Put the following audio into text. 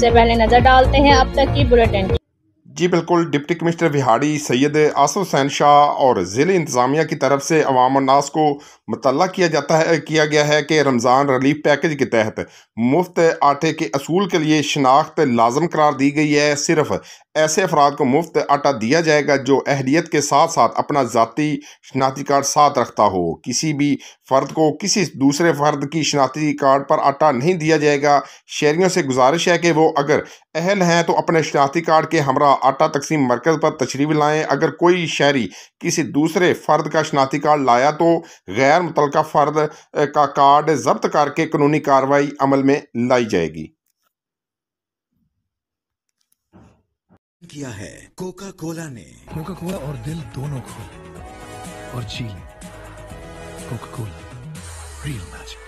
सबसे पहले नजर डालते हैं अब तक की बुलेटिन। जी बिल्कुल, डिप्टी कमिश्नर विहाड़ी सैयद आसिफ हुसैन शाह और ज़िले इंतज़ामिया की तरफ से अवाम अन्नास को मुतल्ला किया गया है कि रमज़ान रिलीफ पैकेज के तहत मुफ्त आटे के असूल के लिए शनाख्त लाजम करार दी गई है। सिर्फ ऐसे अफराद को मुफ्त आटा दिया जाएगा जो अहलियत के साथ साथ अपना ज़ाती शनाख्ती कार्ड साथ रखता हो। किसी भी फ़र्द को किसी दूसरे फ़र्द की शनाख्ती कार्ड पर आटा नहीं दिया जाएगा। शहरियों से गुजारिश है कि वो अगर अहल हैं तो अपने शनाख्ती कार्ड के हमरा आटा तकसीम मरकज़ पर तशरीफ़ लाएँ। अगर कोई शहरी किसी दूसरे फ़र्द का शनाख्ती कार्ड लाया तो गैर मुतल्लका फ़र्द का कार्ड ज़ब्त करके कानूनी कार्रवाई अमल में लाई जाएगी। किया है कोका कोला ने। कोका कोला और दिल दोनों खोले और जी लें कोका कोला रियल मैजिक।